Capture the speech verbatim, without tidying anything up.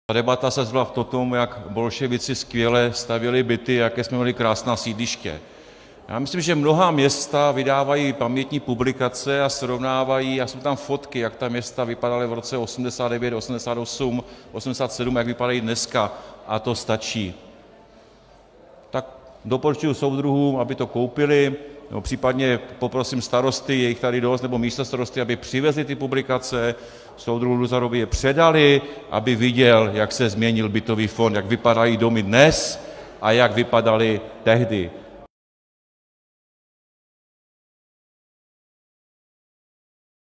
Ta debata se zvrhla v tom, jak bolševici skvěle stavěli byty, jaká jsme měli krásná sídliště. Já myslím, že mnohá města vydávají pamětní publikace a srovnávají, a jsou tam fotky, jak ta města vypadala v roce osmdesát devět, osmdesát osm, osmdesát sedm, jak vypadají dneska, a to stačí. Tak doporučuji soudruhům, aby to koupili, nebo případně poprosím starosty, je jich tady dost, nebo místostarosty, aby přivezli ty publikace, soudruhu Luzarovi je předali, aby viděl, jak se změnil bytový fond, jak vypadají domy dnes a jak vypadaly tehdy.